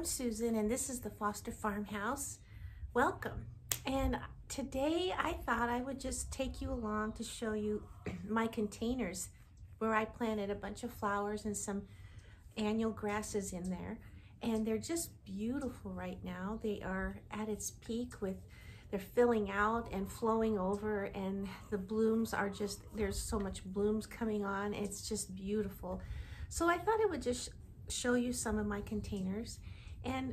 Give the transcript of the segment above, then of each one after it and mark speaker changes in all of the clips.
Speaker 1: Susan, and this is the Foster Farmhouse. Welcome. And today I thought I would just take you along to show you my containers where I planted a bunch of flowers and some annual grasses in there. And they're just beautiful right now. They are at its peak they're filling out and flowing over, and the blooms are just, there's so much blooms coming on. It's just beautiful. So I thought I would just show you some of my containers. And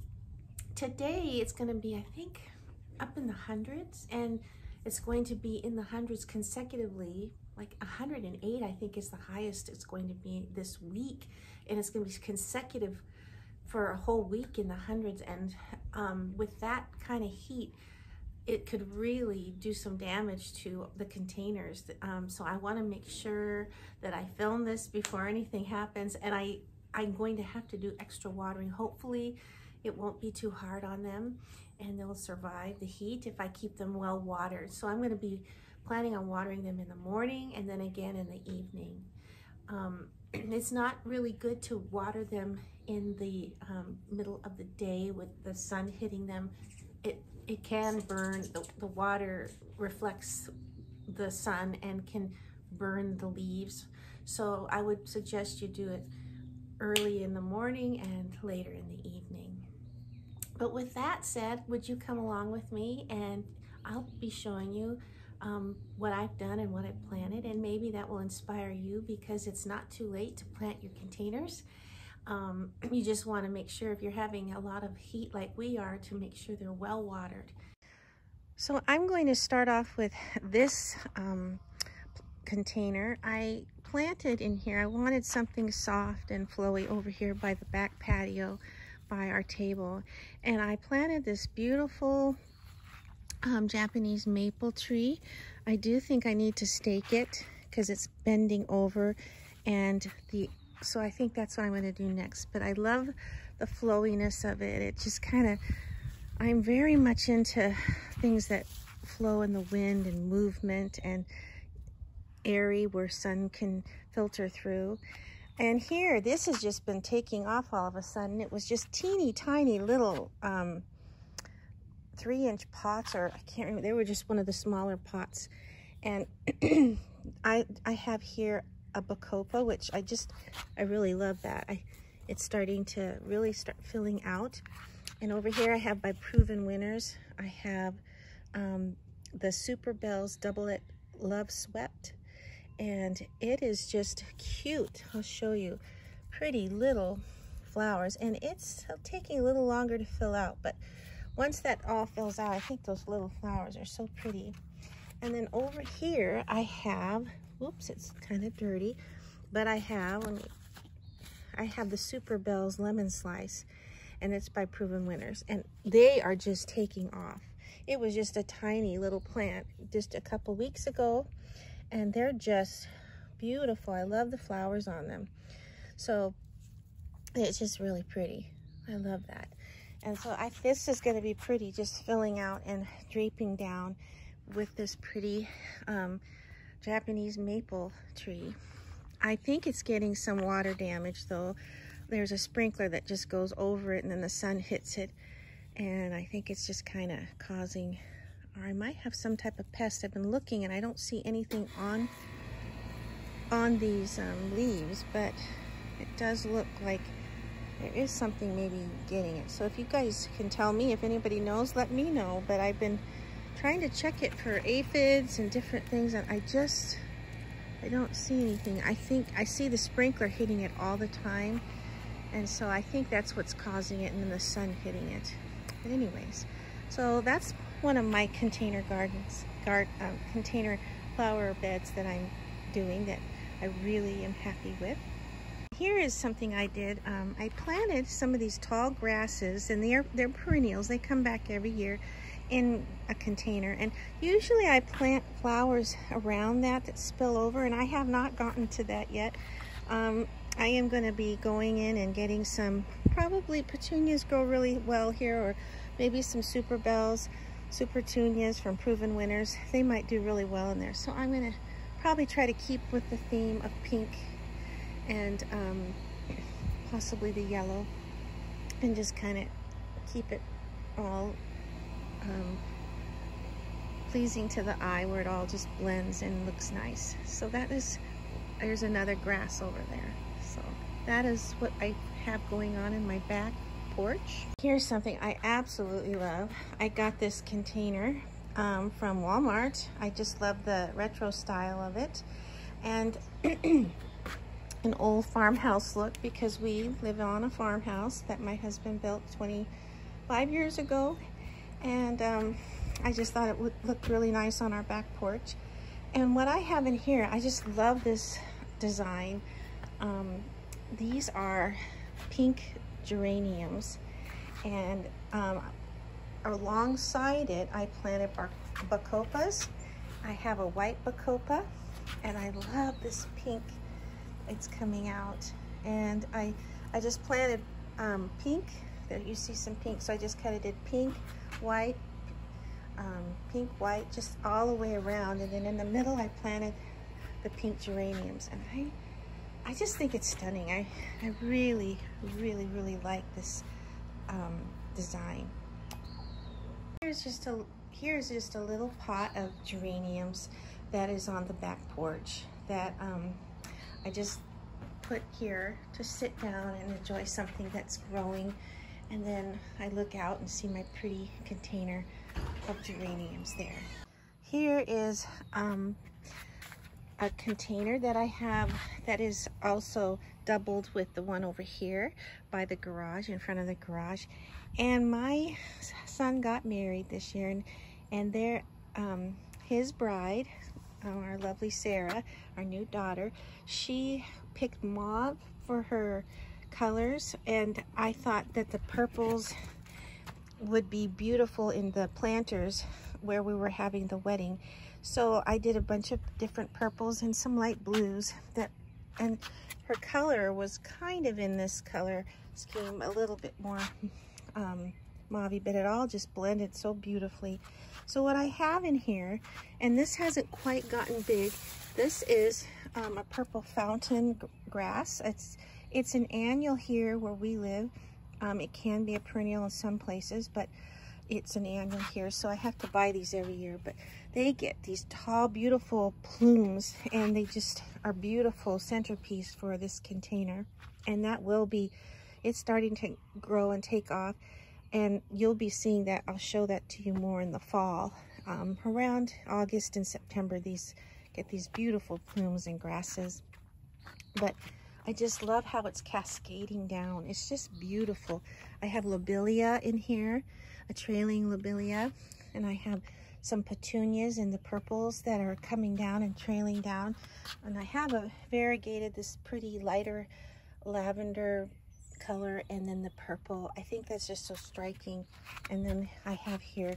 Speaker 1: today it's going to be, I think, up in the hundreds, and it's going to be in the hundreds consecutively. Like 108, I think, is the highest it's going to be this week, and it's going to be consecutive for a whole week in the hundreds. And with that kind of heat, it could really do some damage to the containers. So I want to make sure that I film this before anything happens, and I'm going to have to do extra watering. Hopefully it won't be too hard on them and they'll survive the heat if I keep them well watered. So I'm going to be planning on watering them in the morning and then again in the evening. It's not really good to water them in the middle of the day with the sun hitting them. It can burn, the water reflects the sun and can burn the leaves. So I would suggest you do it early in the morning and later in the evening. But with that said, would you come along with me, and I'll be showing you what I've done and what I've planted, and maybe that will inspire you, because it's not too late to plant your containers. You just want to make sure, if you're having a lot of heat like we are, to make sure they're well watered. So I'm going to start off with this container. I planted in here, I wanted something soft and flowy over here by the back patio by our table, and I planted this beautiful Japanese maple tree. I do think I need to stake it because it's bending over, and so I think that's what I'm going to do next. But I love the flowiness of it. It just kind of, I'm very much into things that flow in the wind and movement and airy, where sun can filter through. And here, this has just been taking off all of a sudden. It was just teeny tiny little 3-inch pots, or I can't remember, they were just one of the smaller pots. And I have here a bacopa, which I really love that. It's starting to really start filling out. And over here I have by Proven Winners, I have the Super Bells Double-It Love Swept, and it is just cute. I'll show you. Pretty little flowers, and it's taking a little longer to fill out, but once that all fills out, I think those little flowers are so pretty. And then over here I have, whoops, it's kind of dirty, but I have the Super Bells Lemon Slice, and it's by Proven Winners, and they are just taking off. It was just a tiny little plant just a couple weeks ago, and they're just beautiful. I love the flowers on them. So it's just really pretty. I love that. And so this is going to be pretty, just filling out and draping down with this pretty Japanese maple tree. I think it's getting some water damage though. There's a sprinkler that just goes over it, and then the sun hits it, and I think it's just kind of causing, or I might have some type of pest. I've been looking and I don't see anything on these leaves, but it does look like there is something maybe getting it. So if you guys can tell me, if anybody knows, let me know. But I've been trying to check it for aphids and different things, and I don't see anything. I think I see the sprinkler hitting it all the time, and so I think that's what's causing it, and then the sun hitting it. But anyways, so that's one of my container container flower beds that I'm doing that I really am happy with. Here is something I did. I planted some of these tall grasses, and they're perennials. They come back every year in a container, and usually I plant flowers around that spill over, and I have not gotten to that yet. I am going to be going in and getting some, probably petunias grow really well here, or maybe some Super Bells, Super Tunias from Proven Winners. They might do really well in there. So I'm going to probably try to keep with the theme of pink and possibly the yellow. and just kind of keep it all pleasing to the eye, where it all just blends and looks nice. So there's another grass over there. So that is what I have going on in my back porch. Here's something I absolutely love. I got this container from Walmart. I just love the retro style of it, and an old farmhouse look, because we live on a farmhouse that my husband built 25 years ago, and I just thought it would look really nice on our back porch. And what I have in here, I just love this design. These are pink geraniums, and alongside it I planted bacoppas. I have a white bacopa, and I love this pink. It's coming out, and I just planted pink. There you see some pink, so I just kind of did pink, white, just all the way around, and then in the middle I planted the pink geraniums, and I just think it's stunning. I really like this design. Here's just a little pot of geraniums that is on the back porch that I just put here to sit down and enjoy something that's growing, and then I look out and see my pretty container of geraniums there. Here is a container that I have that is also doubled with the one over here by the garage, in front of the garage. And my son got married this year, and there his bride, our lovely Sarah, our new daughter, she picked mauve for her colors, and I thought that the purples would be beautiful in the planters where we were having the wedding. So I did a bunch of different purples and some light blues, and her color was kind of in this color scheme, a little bit more mauvey, but it all just blended so beautifully. So what I have in here, and this hasn't quite gotten big, this is a purple fountain grass. It's an annual here where we live. It can be a perennial in some places, but it's an annual here, so I have to buy these every year. But they get these tall, beautiful plumes, and they just are beautiful centerpiece for this container. And that will be, it's starting to grow and take off, and you'll be seeing that. I'll show that to you more in the fall. Around August and September, these get these beautiful plumes and grasses. But I just love how it's cascading down. It's just beautiful. I have lobelia in here, a trailing lobelia, and I have some petunias in the purples that are coming down and trailing down. And I have a variegated, this pretty lighter lavender color, and then the purple. I think that's just so striking. And then I have here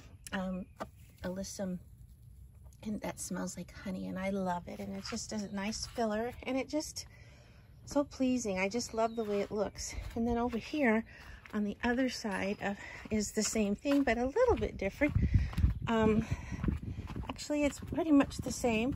Speaker 1: alyssum, and that smells like honey, and I love it. And it's just a nice filler, and it just so pleasing. I just love the way it looks. And then over here on the other side is the same thing, but a little bit different. Actually, it's pretty much the same.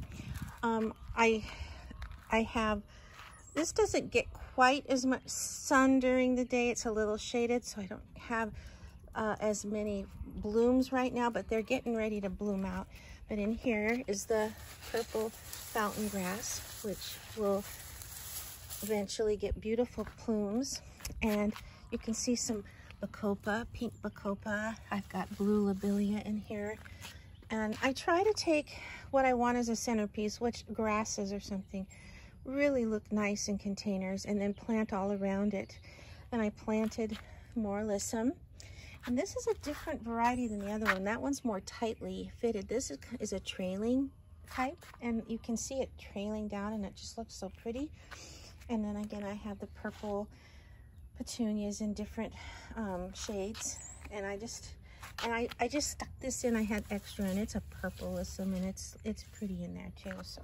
Speaker 1: I have, this doesn't get quite as much sun during the day. It's a little shaded, so I don't have as many blooms right now, but they're getting ready to bloom out. But in here is the purple fountain grass, which will eventually get beautiful plumes. And you can see some bacopa, pink bacopa. I've got blue lobelia in here. And I try to take what I want as a centerpiece, which grasses or something really look nice in containers, and then plant all around it. And I planted more alyssum. And this is a different variety than the other one. That one's more tightly fitted. This is a trailing type, and you can see it trailing down, and it just looks so pretty. And then again, I have the purple petunias in different shades, and I just stuck this in. I had extra, and it's a purple alyssum, and it's pretty in there too. So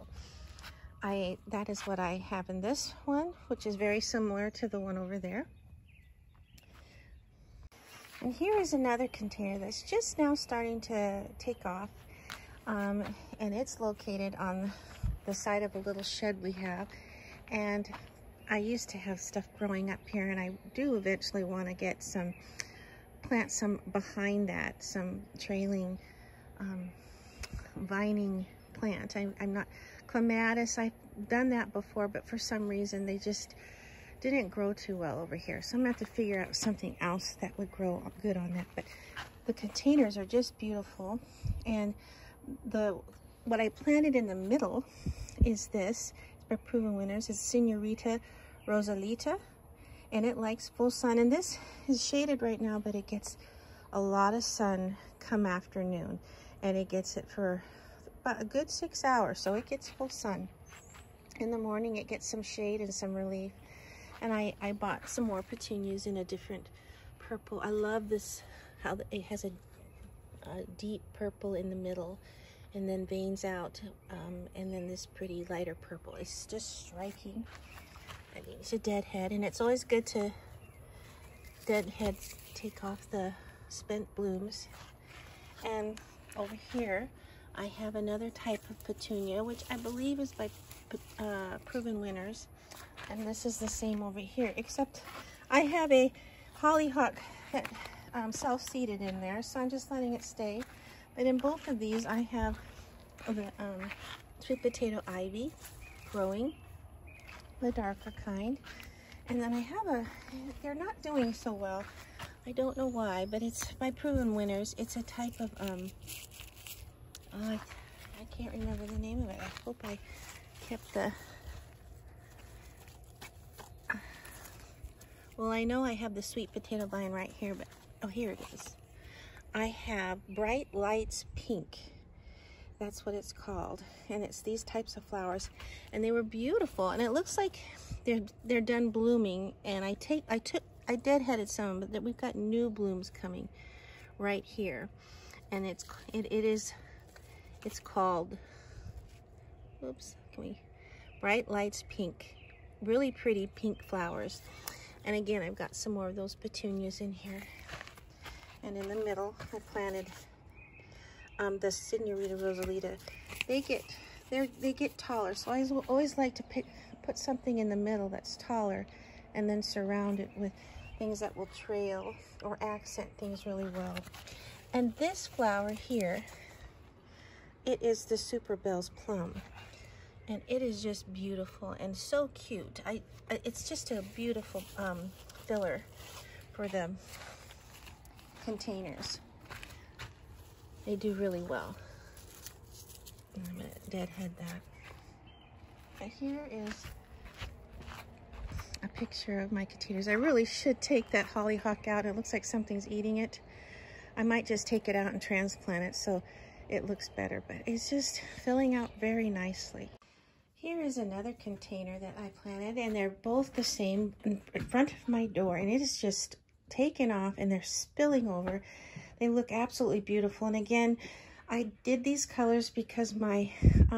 Speaker 1: that is what I have in this one, which is very similar to the one over there. And here is another container that's just now starting to take off, and it's located on the side of a little shed we have. And I used to have stuff growing up here, and I do eventually want to get some, plant some behind that, some trailing vining plant. I'm not, clematis, I've done that before, but for some reason they just didn't grow too well over here. So I'm gonna have to figure out something else that would grow good on that. But the containers are just beautiful. And what I planted in the middle is this, for proven winners, is Senorita Rosalita, and it likes full sun. And this is shaded right now, but it gets a lot of sun come afternoon, and it gets it for about a good 6 hours, so it gets full sun. In the morning it gets some shade and some relief. And I bought some more petunias in a different purple. I love this, how it has a deep purple in the middle and then veins out, and then this pretty lighter purple. It's just striking. I mean, it's a deadhead, and it's always good to deadhead, take off the spent blooms. And over here I have another type of petunia, which I believe is by Proven Winners, and this is the same over here, except I have a hollyhock that self-seeded in there, so I'm just letting it stay. But in both of these I have the sweet potato ivy growing, the darker kind. And then I have they're not doing so well, I don't know why, but it's by Proven Winners. It's a type of I can't remember the name of it. I hope I kept the well, I know I have the sweet potato vine right here, but oh, here it is. I have Bright Lights Pink. That's what it's called, and it's these types of flowers, and they were beautiful. And it looks like they're done blooming. And I deadheaded some, but we've got new blooms coming right here, and it's called, oops, Bright Lights Pink. Really pretty pink flowers. And again, I've got some more of those petunias in here. And in the middle, I planted the Senorita Rosalita. They get taller, so I always like to put something in the middle that's taller, and then surround it with things that will trail or accent things really well. And this flower here, it is the Super Bell's Plum, and it is just beautiful and so cute. It's just a beautiful filler for the containers. They do really well. And I'm gonna deadhead that. And here is a picture of my containers. I really should take that hollyhock out. It looks like something's eating it. I might just take it out and transplant it so it looks better, but it's just filling out very nicely. Here is another container that I planted, and they're both the same in front of my door, and it is just taken off and they're spilling over. They look absolutely beautiful. And again, I did these colors because my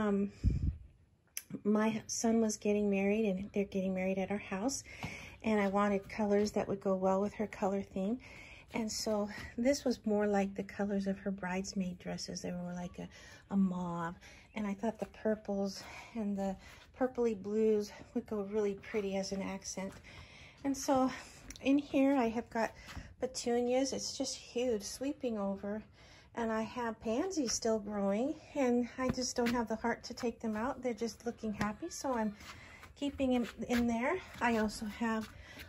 Speaker 1: my son was getting married, and they're getting married at our house, and I wanted colors that would go well with her color theme. And so this was more like the colors of her bridesmaid dresses. They were like a mauve, and I thought the purples and the purpley blues would go really pretty as an accent. And so in here I have got petunias. It's just huge, sweeping over. And I have pansies still growing, and I just don't have the heart to take them out. They're just looking happy, so I'm keeping them in there. I also have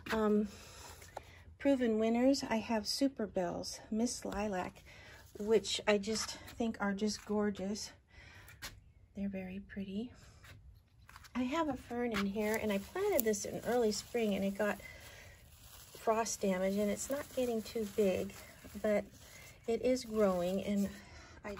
Speaker 1: Proven Winners. I have Super Bells, Miss Lilac, which I just think are just gorgeous. They're very pretty. I have a fern in here, and I planted this in early spring, and it got frost damage, and it's not getting too big, but it is growing, and I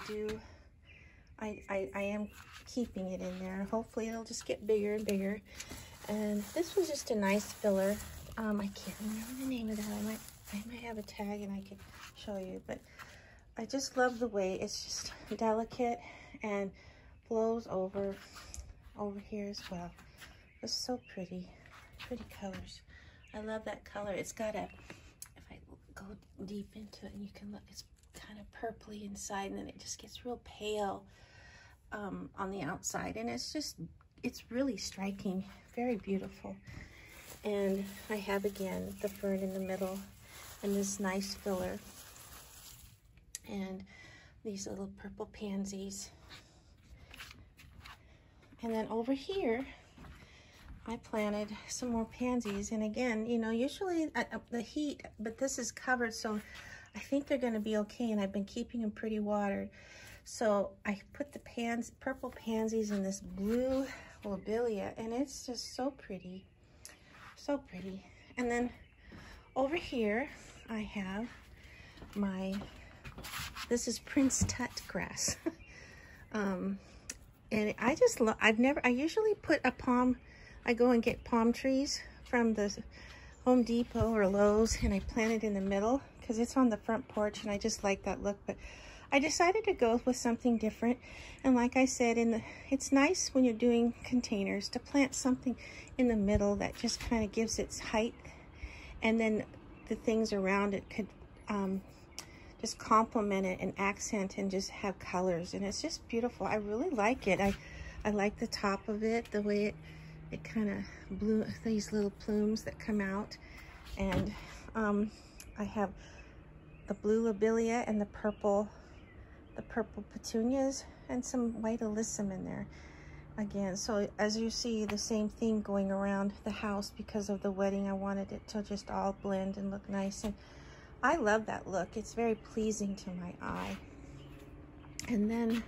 Speaker 1: am keeping it in there. Hopefully it'll just get bigger and bigger. And this was just a nice filler. I can't remember the name of that. I might have a tag and I can show you, but I just love the way it's just delicate and flows over here as well. It's so pretty colors. I love that color. It's got if I go deep into it, and you can look, it's kind of purpley inside, and then it just gets real pale on the outside, and it's really striking, very beautiful. And I have again the fern in the middle and this nice filler. And these little purple pansies. And then over here, I planted some more pansies. And again, you know, usually the heat, but this is covered, so I think they're gonna be okay. And I've been keeping them pretty watered. So I put the purple pansies in this blue lobelia, and it's just so pretty, so pretty. And then over here, I have this is Prince Tut grass. And I just love, I usually put a palm, I go and get palm trees from the Home Depot or Lowe's, and I plant it in the middle because it's on the front porch and I just like that look. But I decided to go with something different. And like I said, it's nice when you're doing containers to plant something in the middle that just kind of gives its height. And then the things around it could just complement it and accent and just have colors. And it's just beautiful. I really like it. I like the top of it, the way it kind of blew, these little plumes that come out. And I have the blue lobelia and the purple petunias and some white alyssum in there again. So as you see, the same thing going around the house. Because of the wedding, I wanted it to just all blend and look nice, and I love that look. It's very pleasing to my eye. And then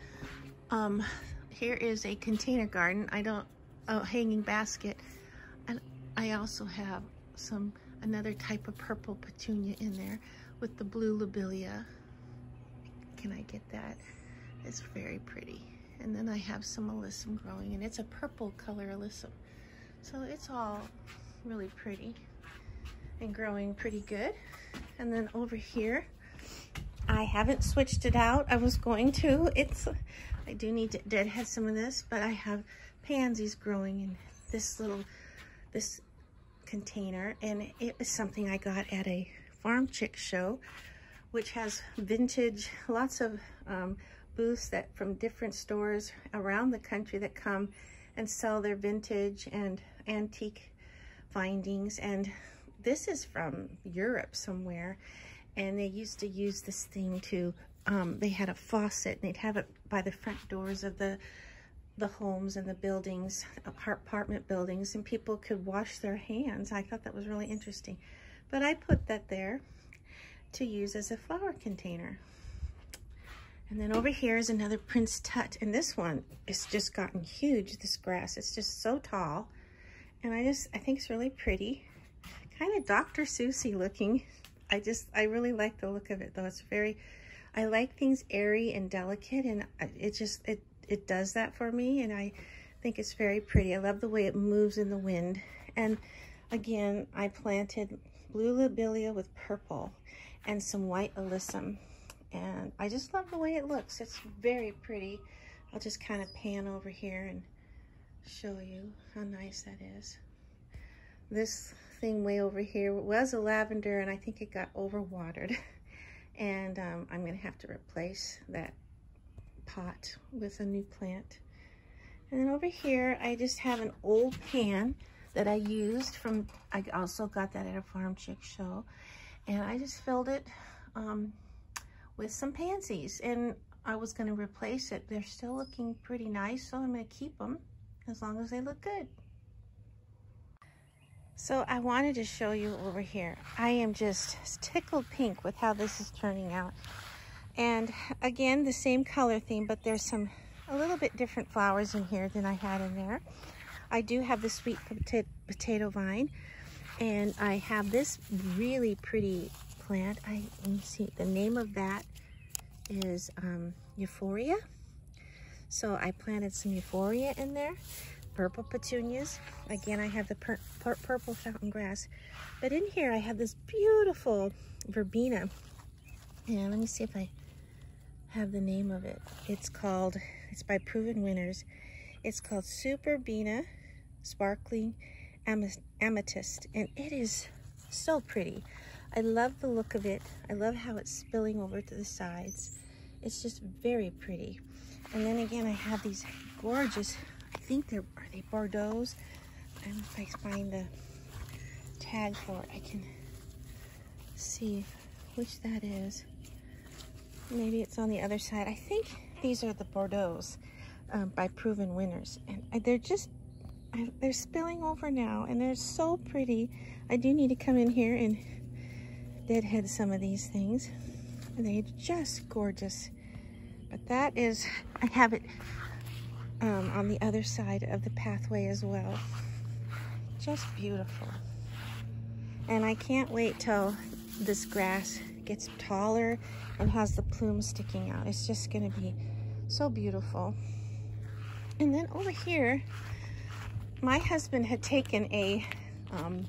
Speaker 1: here is a container garden. Hanging basket, and I also have another type of purple petunia in there with the blue lobelia. Can I get that? It's very pretty. And then I have some alyssum growing, and it's a purple color alyssum. So it's all really pretty and growing pretty good. And then over here, I haven't switched it out. I was going to. I do need to deadhead some of this, but I have pansies growing in this container, and it was something I got at a farm chick show, which has vintage, lots of booths from different stores around the country that come and sell their vintage and antique findings. And this is from Europe somewhere, and they used to use this thing to, they had a faucet, and they'd have it by the front doors of the homes and the buildings, apartment buildings, and people could wash their hands. I thought that was really interesting. But I put that there to use as a flower container. And then over here is another Prince Tut, and this one is just gotten huge, this grass. It's just so tall, and I think it's really pretty. Kind of Dr. Seussy looking. I really like the look of it, though. It's very, I like things airy and delicate, and it does that for me, and I think it's very pretty. I love the way it moves in the wind. And again, I planted blue lobelia with purple and some white alyssum, and I just love the way it looks. It's very pretty. I'll just kind of pan over here and show you how nice that is. This thing way over here was a lavender, and I think it got overwatered. And I'm gonna have to replace that pot with a new plant. And then over here, I just have an old pan that I used from, I also got that at a farm chick show. And I just filled it with some pansies, and I was gonna replace it. They're still looking pretty nice, so I'm gonna keep them as long as they look good. So I wanted to show you over here. I am just tickled pink with how this is turning out. And again, the same color theme, but there's a little bit different flowers in here than I had in there. I do have the sweet potato vine, and I have this really pretty plant. Let me see, the name of that is Euphoria. So I planted some Euphoria in there. Purple petunias. Again, I have the purple fountain grass. But in here, I have this beautiful verbena. And let me see if I have the name of it. It's by Proven Winners. It's called Superbena Sparkling Amethyst. And it is so pretty. I love the look of it. I love how it's spilling over to the sides. It's just very pretty. And then again, I have these gorgeous, I think are they Bordeaux's? I don't know if I find the tag for it. I can see which that is. Maybe it's on the other side. I think these are the Bordeaux's by Proven Winners. And they're spilling over now, and they're so pretty. I do need to come in here and deadhead some of these things. And they're just gorgeous. But that is, I have it on the other side of the pathway as well. Just beautiful. And I can't wait till this grass gets taller and has the plumes sticking out. It's just gonna be so beautiful. And then over here, my husband had taken an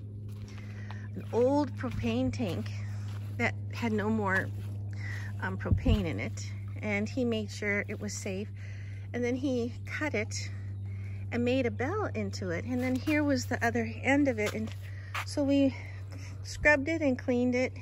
Speaker 1: old propane tank that had no more propane in it, and he made sure it was safe. And then he cut it and made a bell into it. And then here was the other end of it. And so we scrubbed it and cleaned it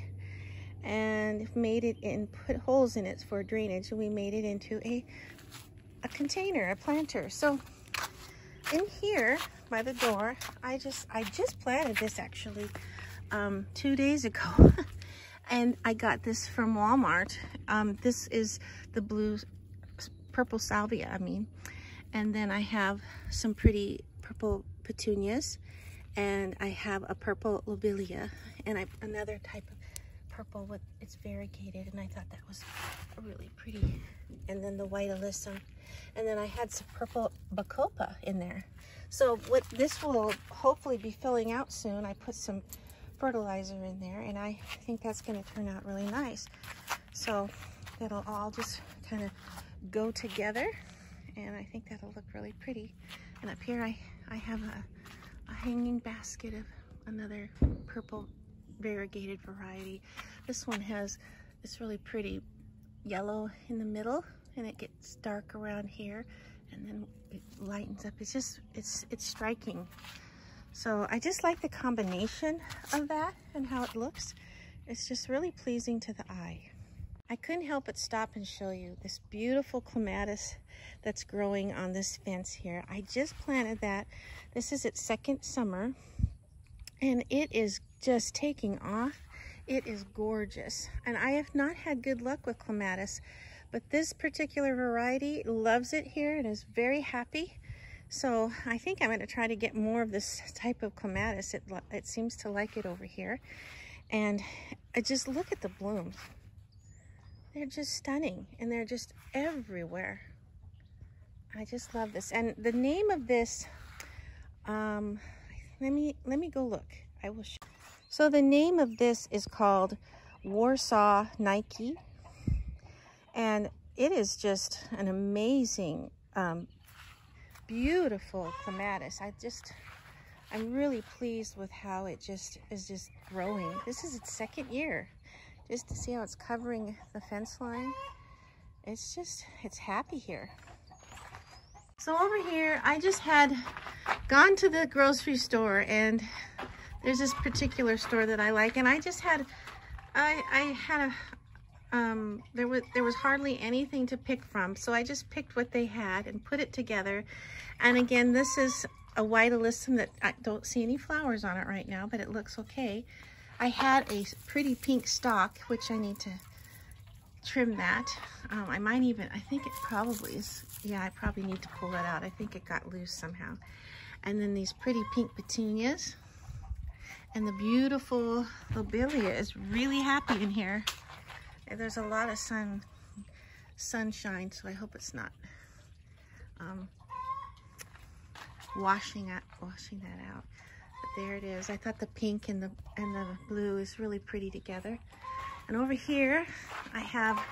Speaker 1: and made it and put holes in it for drainage. And we made it into a container, a planter. So in here by the door, I just planted this actually 2 days ago. And I got this from Walmart. This is the purple salvia, and then I have some pretty purple petunias, and I have a purple lobelia, and another type of purple with, it's variegated, and I thought that was really pretty. And then the white alyssum, and then I had some purple bacopa in there. So what this will hopefully be filling out soon. I put some fertilizer in there, and I think that's going to turn out really nice. So it'll all just kind of go together, and I think that'll look really pretty. And up here I have a hanging basket of another purple variegated variety. This one has this really pretty yellow in the middle, and it gets dark around here, and then it lightens up. It's striking. So I just like the combination of that and how it looks. It's just really pleasing to the eye. I couldn't help but stop and show you this beautiful clematis that's growing on this fence here. I just planted that. This is its second summer, and it is just taking off. It is gorgeous. And I have not had good luck with clematis, but this particular variety loves it here and is very happy. So I think I'm going to try to get more of this type of clematis. It seems to like it over here. And I just look at the blooms. They're just stunning, and they're just everywhere. I just love this. And the name of this, let me go look. I will show. So the name of this is called Warsaw Nike, and it is just an amazing beautiful clematis. I'm really pleased with how it is just growing. This is its second year. Just to see how it's covering the fence line. It's happy here. So over here, I just had gone to the grocery store, and there's this particular store that I like, and I just had, there was hardly anything to pick from, so I just picked what they had and put it together. And again, this is a white alyssum that I don't see any flowers on it right now, but it looks okay. I had a pretty pink stalk, which I need to trim that. I think it probably is, yeah, I probably need to pull that out. I think it got loose somehow. And then these pretty pink petunias. And the beautiful lobelia is really happy in here. And there's a lot of sunshine, so I hope it's not washing that out. But there it is. I thought the pink and the blue is really pretty together. And over here I have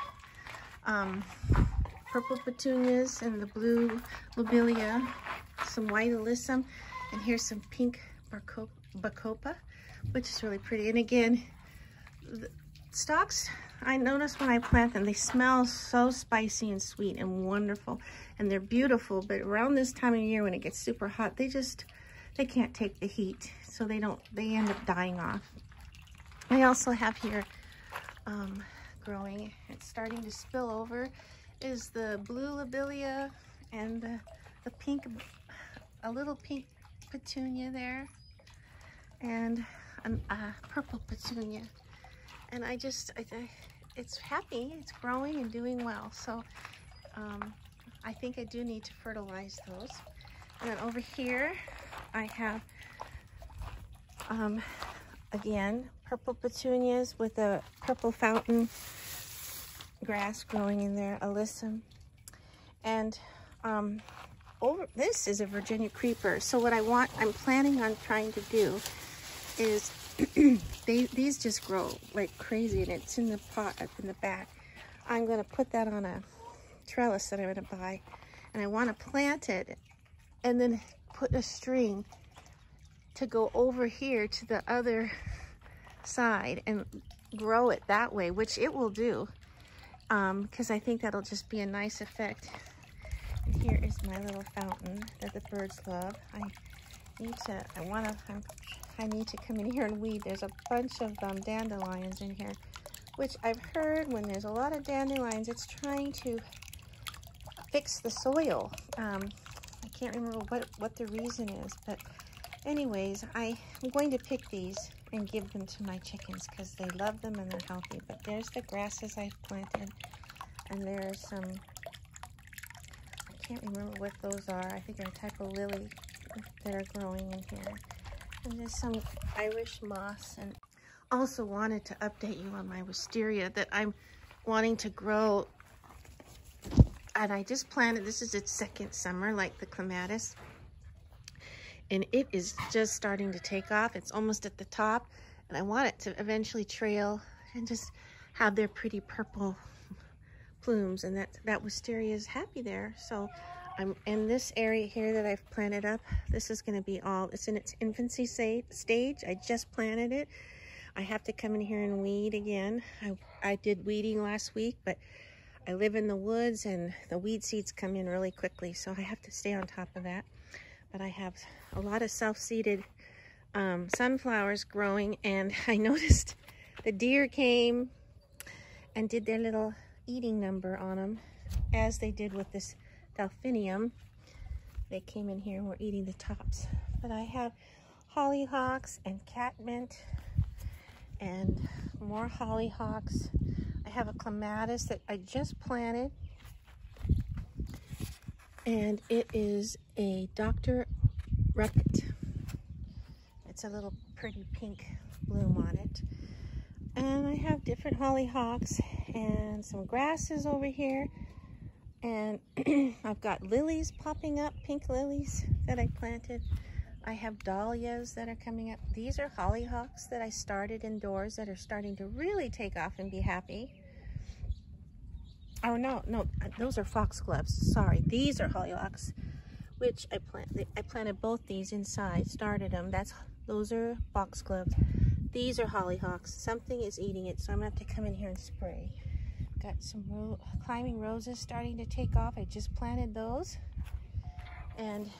Speaker 1: purple petunias and the blue lobelia, some white alyssum, and here's some pink bacopa, which is really pretty. And again, the stalks, I notice when I plant them, they smell so spicy and sweet and wonderful, and they're beautiful. But around this time of year when it gets super hot, they can't take the heat, so they end up dying off. I also have here growing, it's starting to spill over, is the blue lobelia and the pink, a little pink petunia there. And a purple petunia. And it's happy, it's growing and doing well. So I think I do need to fertilize those. And then over here, I have, again, purple petunias with a purple fountain grass growing in there, alyssum. And this is a Virginia creeper. So what I'm planning on trying to do is, these just grow like crazy, and it's in the pot up in the back. I'm gonna put that on a trellis that I'm gonna buy, and I wanna plant it and then put a string to go over here to the other side and grow it that way, which it will do, because I think that'll just be a nice effect. And here is my little fountain that the birds love. I need to come in here and weed. There's a bunch of dandelions in here, which I've heard when there's a lot of dandelions, it's trying to fix the soil. I can't remember what the reason is, but anyways, I'm going to pick these and give them to my chickens because they love them and they're healthy. But there's the grasses I've planted, and there's some, I can't remember what those are. I think they're a type of lily that are growing in here. And there's some Irish moss. And also wanted to update you on my wisteria that I'm wanting to grow. And I just planted, this is its second summer, like the clematis. And it is just starting to take off. It's almost at the top. And I want it to eventually trail and just have their pretty purple plumes. And that wisteria is happy there. So I'm in this area here that I've planted up. This is gonna be it's in its infancy stage. I just planted it. I have to come in here and weed again. I did weeding last week, but I live in the woods and the weed seeds come in really quickly, so I have to stay on top of that. But I have a lot of self-seeded sunflowers growing, and I noticed the deer came and did their little eating number on them, as they did with this delphinium. They came in here and were eating the tops. But I have hollyhocks and catmint and more hollyhocks. I have a clematis that I just planted, and it is a Dr. Ruppet. It's a little pretty pink bloom on it. And I have different hollyhocks and some grasses over here. And I've got lilies popping up, pink lilies that I planted. I have dahlias that are coming up. These are hollyhocks that I started indoors that are starting to really take off and be happy. Oh no, those are foxgloves. Sorry, these are hollyhocks, which I planted both these inside, started them. Those are foxgloves. These are hollyhocks. Something is eating it, so I'm gonna have to come in here and spray. Got some climbing roses starting to take off. I just planted those, and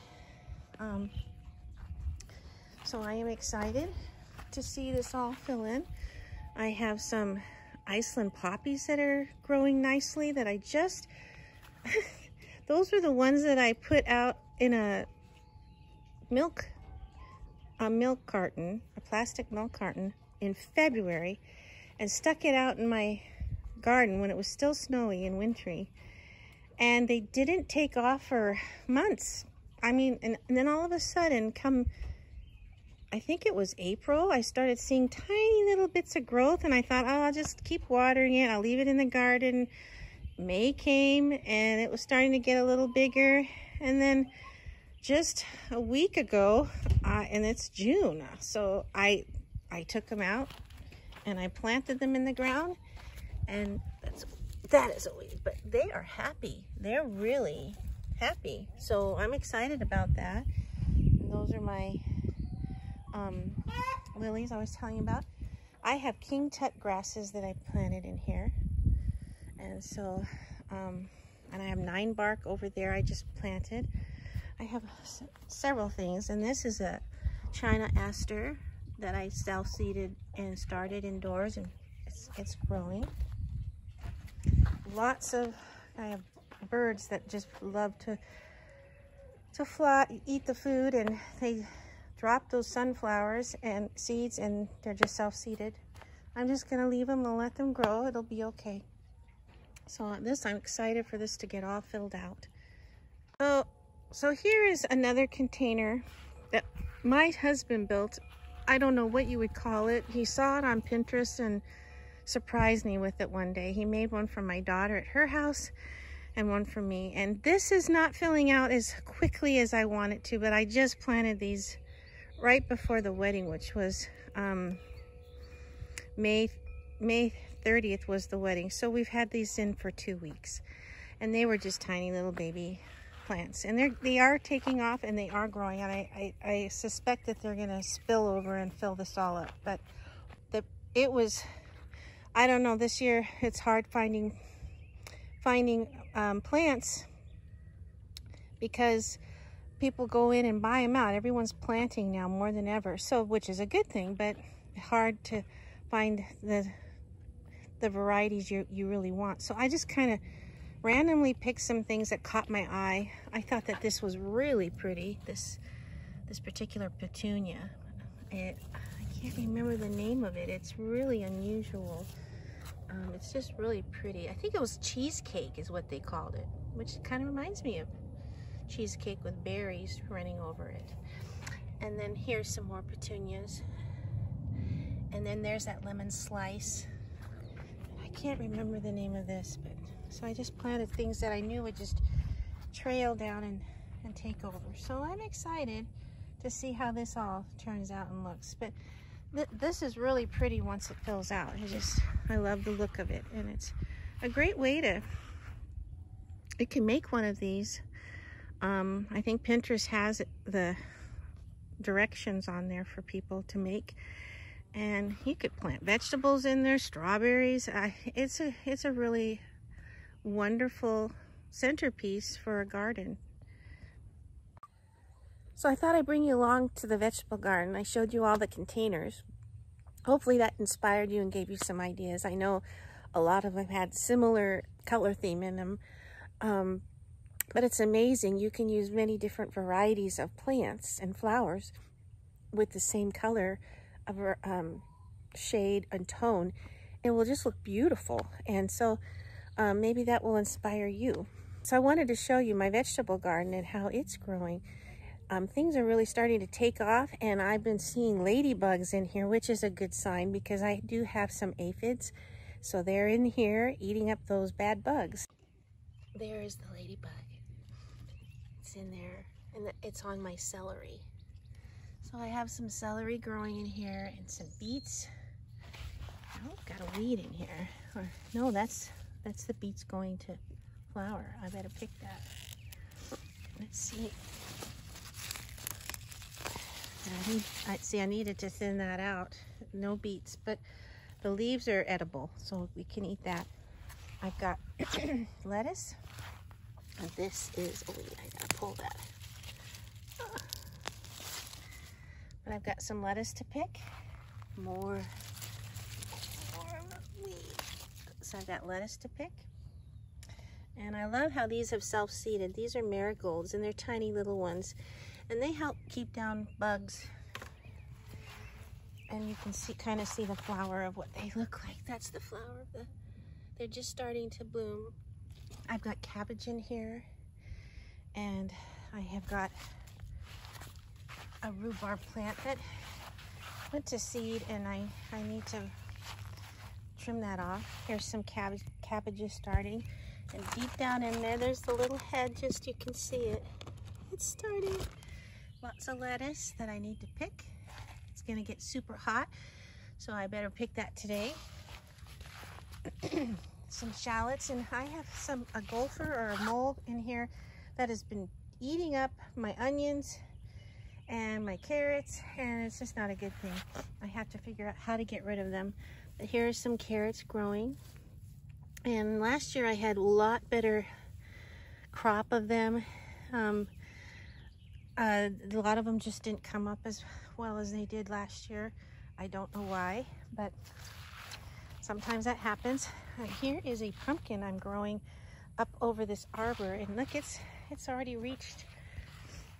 Speaker 1: so I am excited to see this all fill in. I have some Iceland poppies that are growing nicely that I just, those were the ones that I put out in a milk carton, a plastic milk carton in February, and stuck it out in my garden when it was still snowy and wintry. And they didn't take off for months. I mean, and then all of a sudden, I think it was April, I started seeing tiny little bits of growth, and I thought, oh, I'll just keep watering it. I'll leave it in the garden. May came, and it was starting to get a little bigger. And then just a week ago, and it's June, so I took them out and I planted them in the ground, and that is a weed, but they are happy. They're really happy. So I'm excited about that. And those are my lilies I was telling you about. I have king tut grasses that I planted in here, and so and I have 9 bark over there I just planted. I have several things, and this is a China aster that I self-seeded and started indoors, and it's growing. I have birds that just love to fly, eat the food, and dropped those sunflowers and seeds, and they're just self-seeded. I'm just gonna leave them and let them grow. It'll be okay. So I'm excited for this to get all filled out. So here is another container that my husband built. I don't know what you would call it. He saw it on Pinterest and surprised me with it one day. He made one for my daughter at her house and one for me. And this is not filling out as quickly as I want it to, but I just planted these right before the wedding, which was May 30th was the wedding. So we've had these in for 2 weeks, and they were just tiny little baby plants, and they are taking off and they are growing, and I suspect that they're gonna spill over and fill this all up. But it was, I don't know, this year it's hard finding plants because people go in and buy them out. Everyone's planting now more than ever, so which is a good thing, but hard to find the varieties you really want. So I just kind of randomly picked some things that caught my eye. I thought that this was really pretty, this particular petunia. I can't remember the name of it. It's really unusual. It's just really pretty. I think it was cheesecake is what they called it, which kind of reminds me of cheesecake with berries running over it. And then here's some more petunias. And then there's that lemon slice. I can't remember the name of this, but so I just planted things that I knew would just trail down and take over. So I'm excited to see how this all turns out and looks. But this is really pretty once it fills out. I love the look of it, and it's a great way to, you can make one of these. I think Pinterest has the directions on there for people to make, and you could plant vegetables in there, strawberries. It's a really wonderful centerpiece for a garden. So I thought I'd bring you along to the vegetable garden. I showed you all the containers. Hopefully that inspired you and gave you some ideas. I know a lot of them had similar color theme in them, but it's amazing. You can use many different varieties of plants and flowers with the same color of shade and tone. It will just look beautiful. And so maybe that will inspire you. So I wanted to show you my vegetable garden and how it's growing. Things are really starting to take off, and I've been seeing ladybugs in here, which is a good sign because I do have some aphids. So they're in here eating up those bad bugs. There is the ladybug. It's in there, and it's on my celery. So I have some celery growing in here and some beets. Oh, got a weed in here. Or, no, that's the beets going to flower. I better pick that. Let's see. I needed to thin that out. No beets, but the leaves are edible, so we can eat that. I've got lettuce. And this is a weed. I gotta pull that. But I've got some lettuce to pick. More weed. So I've got lettuce to pick. And I love how these have self-seeded. These are marigolds, and they're tiny little ones. And they help keep down bugs. And you can kind of see the flower of what they look like. That's the flower of they're just starting to bloom. I've got cabbage in here, and I have got a rhubarb plant that went to seed, and I need to trim that off. Here's some cabbages starting, and deep down in there, there's the little head, just you can see it. It's starting. Lots of lettuce that I need to pick. It's gonna get super hot, so I better pick that today. Some shallots, and I have a gopher or a mole in here that has been eating up my onions and my carrots, and it's just not a good thing. I have to figure out how to get rid of them. But here are some carrots growing, and last year I had a lot better crop of them. A lot of them just didn't come up as well as they did last year. I don't know why, but sometimes that happens. Here is a pumpkin I'm growing up over this arbor, and look, it's already reached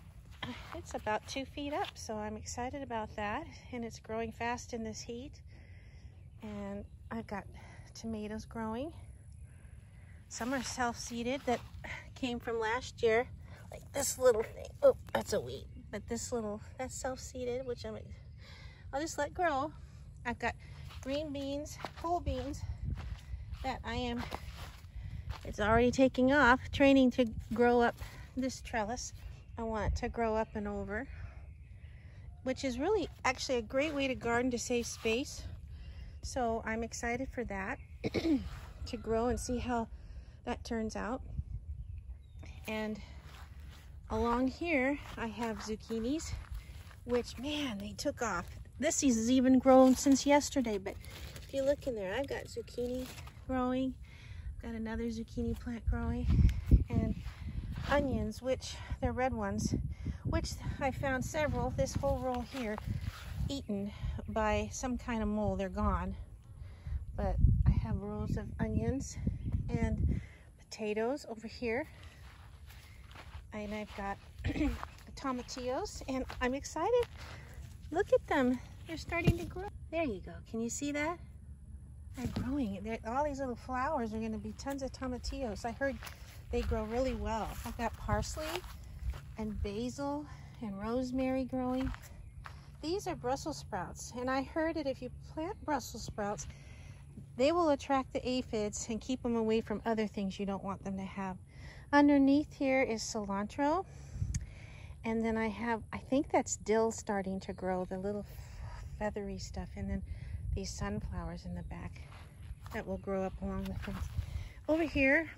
Speaker 1: it's about 2 feet up, so I'm excited about that. And it's growing fast in this heat. And I've got tomatoes growing. Some are self-seeded that came from last year, like this little thing. Oh, that's a weed. But this little, that's self-seeded, which I'll just let grow. I've got green beans, whole beans, that it's already taking off, training to grow up this trellis. I want it to grow up and over, which is really actually a great way to garden to save space. So I'm excited for that to grow and see how that turns out. And along here I have zucchinis, which, man, they took off. This has even grown since yesterday, but if you look in there, I've got zucchini growing. Got another zucchini plant growing, and onions, which they're red ones, which I found several, this whole row here, eaten by some kind of mole. They're gone. But I have rows of onions and potatoes over here. And I've got tomatillos, and I'm excited. Look at them. They're starting to grow. There you go. Can you see that? They're growing. All these little flowers are going to be tons of tomatillos. I heard they grow really well. I've got parsley and basil and rosemary growing. These are Brussels sprouts, and I heard that if you plant Brussels sprouts, they will attract the aphids and keep them away from other things you don't want them to have. Underneath here is cilantro, and then I think that's dill starting to grow, the little feathery stuff, and then these sunflowers in the back that will grow up along the fence. Over here,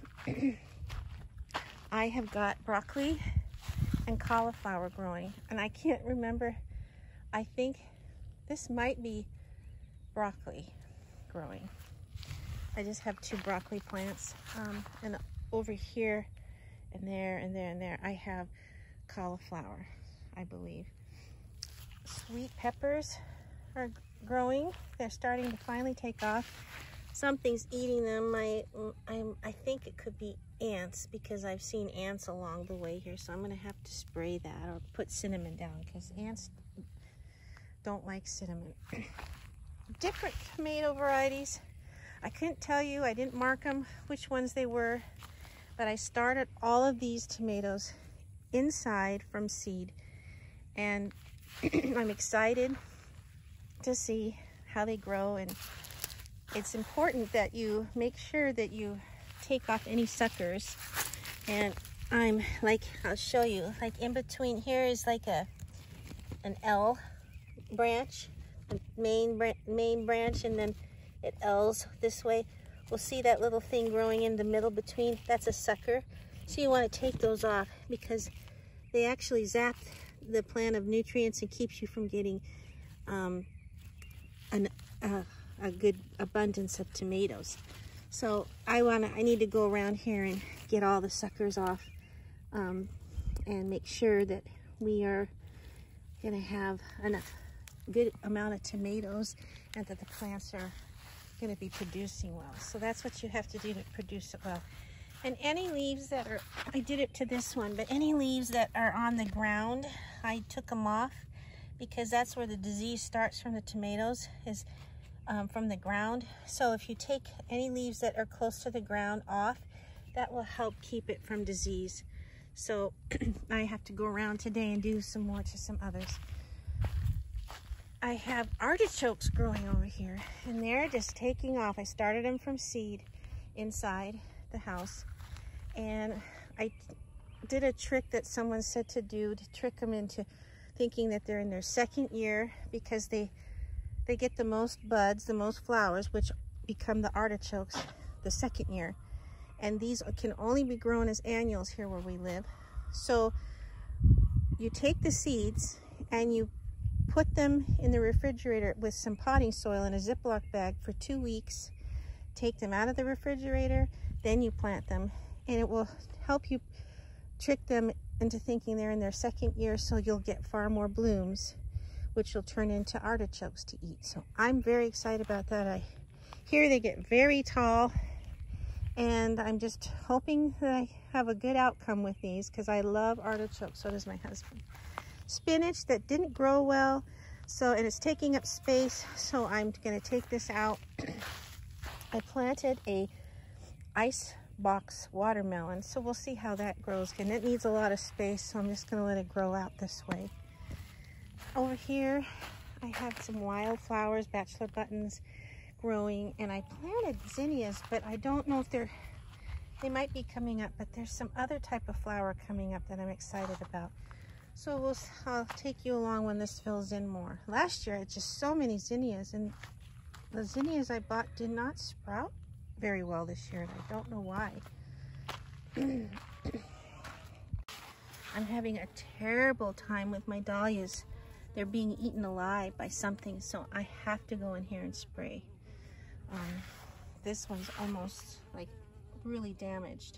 Speaker 1: I have got broccoli and cauliflower growing, and I can't remember. I think this might be broccoli growing. I just have 2 broccoli plants, and over here and there and there and there I have cauliflower, I believe. Sweet peppers are growing. They're starting to finally take off. Something's eating them. I think it could be ants, because I've seen ants along the way here, so I'm going to have to spray that or put cinnamon down, because ants don't like cinnamon. Different tomato varieties. I couldn't tell you, I didn't mark them which ones they were, but I started all of these tomatoes inside from seed, and I'm excited to see how they grow. And it's important that you make sure that you take off any suckers. And I'll show you, like in between here is like an L branch, a main branch, and then it L's this way. We'll see that little thing growing in the middle between, that's a sucker. So you want to take those off, because they actually zap the plant of nutrients and keeps you from getting a good abundance of tomatoes. So I need to go around here and get all the suckers off, and make sure that we are going to have enough good amount of tomatoes, and that the plants are going to be producing well. So that's what you have to do to produce it well. And any leaves that are, I did it to this one, but any leaves that are on the ground, I took them off, because that's where the disease starts from the tomatoes, is from the ground. So if you take any leaves that are close to the ground off, that will help keep it from disease. So I have to go around today and do some more to some others. I have artichokes growing over here, and they're just taking off. I started them from seed inside the house, and I did a trick that someone said to do, to trick them into thinking that they're in their 2nd year, because they get the most buds, the most flowers, which become the artichokes the 2nd year. And these can only be grown as annuals here where we live. So you take the seeds and you put them in the refrigerator with some potting soil in a Ziploc bag for 2 weeks. Take them out of the refrigerator, then you plant them, and it will help you trick them into thinking they're in their 2nd year, so you'll get far more blooms, which will turn into artichokes to eat. So I'm very excited about that. I hear they get very tall, and I'm just hoping that I have a good outcome with these, because I love artichokes. So does my husband. spinach that didn't grow well. So, and it's taking up space. So I'm going to take this out. I planted a ice box watermelon. So we'll see how that grows. And it needs a lot of space. So I'm just going to let it grow out this way. Over here, I have some wildflowers, bachelor buttons growing. And I planted zinnias, but I don't know if they might be coming up, but there's some other type of flower coming up that I'm excited about. So I'll take you along when this fills in more. Last year I had just so many zinnias, and the zinnias I bought did not sprout very well this year, and I don't know why. I'm having a terrible time with my dahlias. They're being eaten alive by something, so I have to go in here and spray. This one's almost like really damaged.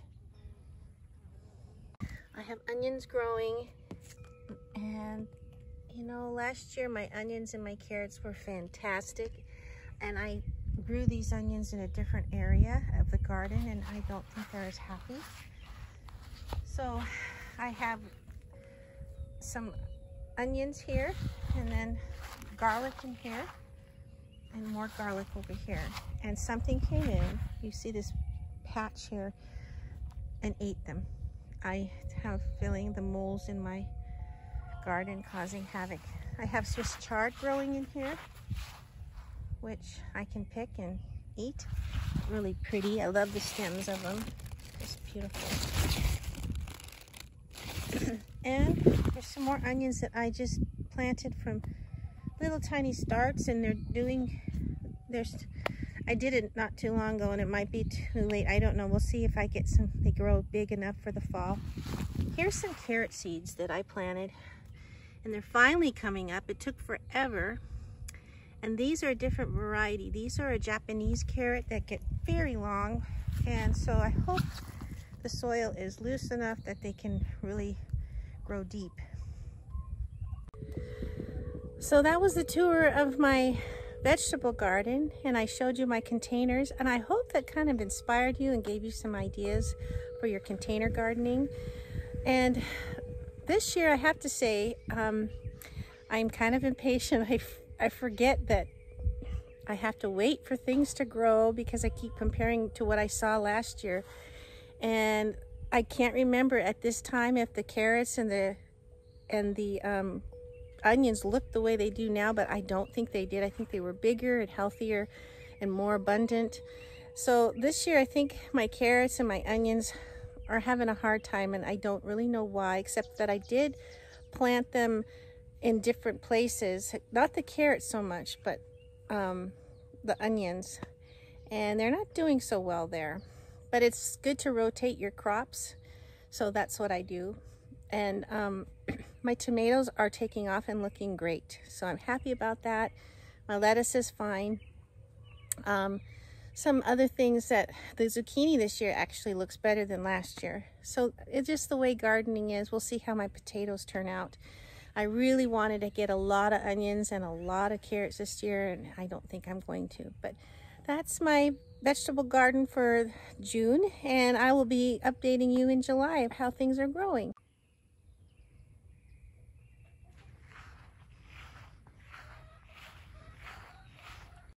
Speaker 1: I have onions growing, and you know, last year my onions and my carrots were fantastic, and I grew these onions in a different area of the garden, and I don't think they're as happy. So I have some onions here, and then garlic in here, and more garlic over here. And something came in, you see this patch here, and ate them. I have a feeling the moles in my garden causing havoc. I have Swiss chard growing in here, which I can pick and eat. Really pretty. I love the stems of them. Just beautiful. And there's some more onions that I just planted from little tiny starts, and I did it not too long ago, and it might be too late. I don't know. We'll see if I get they grow big enough for the fall. Here's some carrot seeds that I planted, and they're finally coming up. It took forever. And these are a different variety. These are a Japanese carrot that get very long. And so I hope the soil is loose enough that they can really grow deep. So that was the tour of my vegetable garden, and I showed you my containers, and I hope that kind of inspired you and gave you some ideas for your container gardening. And this year I have to say, I'm kind of impatient. I forget that I have to wait for things to grow because I keep comparing to what I saw last year, and I can't remember at this time if the carrots and the onions look the way they do now, but I don't think they did. I think they were bigger and healthier and more abundant. So this year I think my carrots and my onions are having a hard time, and I don't really know why, except that I did plant them in different places. Not the carrots so much, but the onions, and they're not doing so well there. But it's good to rotate your crops, so that's what I do. And my tomatoes are taking off and looking great, so I'm happy about that. My lettuce is fine. Some other things, that the zucchini this year actually looks better than last year. So it's just the way gardening is. We'll see how my potatoes turn out. I really wanted to get a lot of onions and a lot of carrots this year, and I don't think I'm going to. But that's my vegetable garden for June, and I will be updating you in July of how things are growing.